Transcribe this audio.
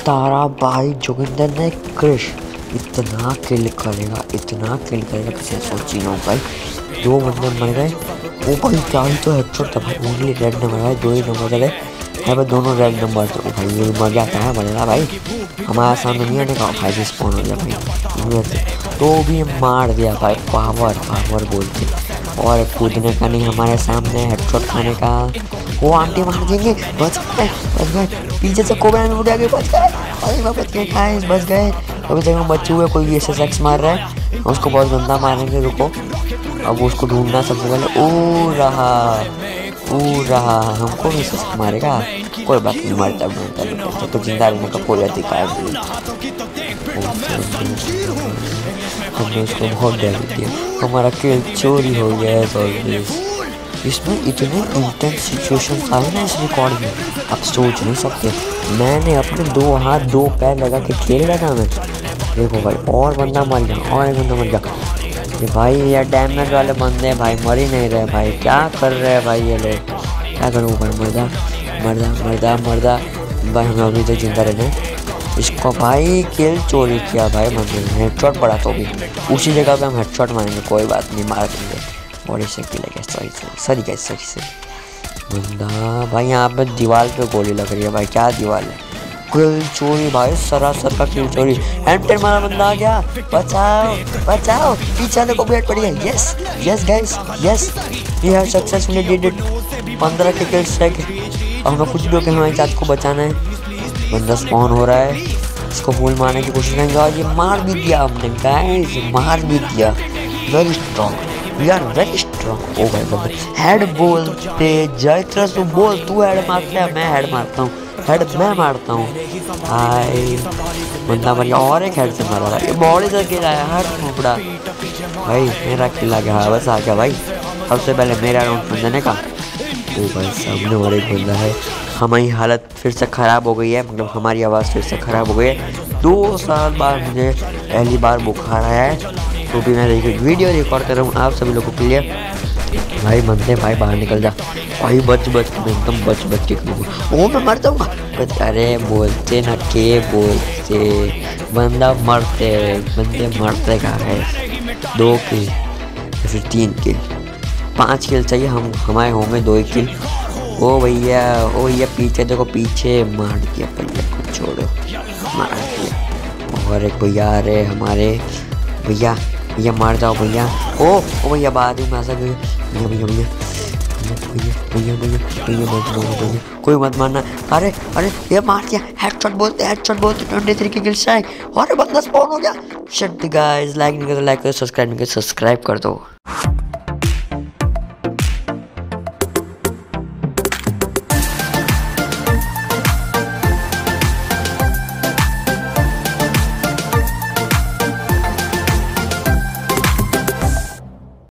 तारा भाई जोगिंदर ने क्रिश इतना किल करेगा किसी ने सोची ना भाई। 2 बंदे मर गए। ओ भाई क्या ही तो हेडशॉट था भाई। ओनली रेड नंबर है, 2 ही नंबर चले है भाई, दोनों रेड नंबर थे। भाई ये मर गया था मरेगा भाई, हमारे सामने नहीं आने का भाई। रिस्पॉन हो गया भाई, तो भी मार दिया भाई। पावर बोल के, और कूदने का नहीं हमारे सामने हेडशॉट खाने का। वो आंटी मार देंगे। बच गए पीछे से कोबरा में उड़ गए, बच गए बच गए। अभी तक हम बच्चे हुए, कोई SSX मार रहा है, उसको बहुत गंदा मारेंगे। रुको अब उसको ढूंढना सबसे पहले। ओ रहा हमको भी SSX मारेगा, कोई बात नहीं, मरता ढूंढता तो जिंदा रहने का कोई अधिकार नहीं। हमने उसको बहुत डर दिया, हमारा किल चोरी हो गया है। इसमें इतने इंटेंस सिचुएशन आए ना इस रिकॉर्ड में, आप सोच नहीं सकते। मैंने अपने 2 हाथ 2 पैर लगा के खेल रहा था मैं। देखो भाई, और बंदा मर गया, और एक बंदा मर गया। ये भाई यार डैमेज वाले बंदे भाई मर ही नहीं रहे भाई, क्या कर रहे हैं भाई ये लोग। क्या करूँ भाई, मरदा भाई। हम अभी तो जिंदा रहने। इसको भाई किल चोरी किया भाई, मंदिर में हेडशॉट पड़ा तो भी उसी जगह पे हम हेडशॉट मारेंगे, कोई बात नहीं, मार देंगे। बॉडी से किल है, सॉरी बंदा भाई। यहाँ पे दीवार पे गोली लग रही है भाई, क्या दीवार है। किल चोरी भाई, सरासर का किल चोरी। एंटर मारा बंदा आ गया, बचाओ पीछे देखो बैठ पड़ी है। Yes guys, yes we have successfully did it. 15 के किल्स रह गए। अब हमें कुछ भी हो के हमारी जात को बचाना है। बंदा स्पॉन हो रहा है, इसको फूल मारने की कोशिश करेंगे, और ये मार भी दिया हमने गाइस, मार भी दिया। Very strong, we are very strong. ओ भाई बंदा हेड बोलते जयत्र तू बोल, तू हेड मारता है मैं हेड मारता हूँ, हेड मैं मारता हूँ। हाय बंदा मर गया, और एक हेड से मारा भाई। बॉडी से गिरा है हर टुकड़ा भाई। मेरा किल आ गया, बस आ गया भाई। सबसे पहले मेरा राउंड बंदने का। ओ भाई सामने और एक बंदा है। हमारी हालत फिर से ख़राब हो गई है, मतलब हमारी आवाज़ फिर से ख़राब हो गई है। 2 साल बाद मुझे पहली बार बुखार आया है, तो भी मैं वीडियो रिकॉर्ड कर रहा हूँ आप सभी लोगों के लिए। भाई बनते भाई बाहर निकल जा भाई, बच के एकदम बच के। ओ मैं मर जाऊँगा। अरे बोलते ना के बोलते, बंदे मरते कहाँ है। 2 किल या फिर 3 किल, 5 किल चाहिए हमारे होंगे 2 ही किल। ओ भैया पीछे देखो, पीछे मार दिया भैया को, छोड़ो मार दिया। और एक भैया आ रहे हमारे, भैया मार जाओ भैया। ओ भैया बाद में आ सके। भैया कोई मत मारना। अरे ये मार दिया, हेडशॉट बोलते 23 के किल से। और बंदा स्पॉन हो गया। शिट गाइस, लाइक नहीं कर तो लाइक करो, सब्सक्राइब नहीं कर सब्सक्राइब कर दो।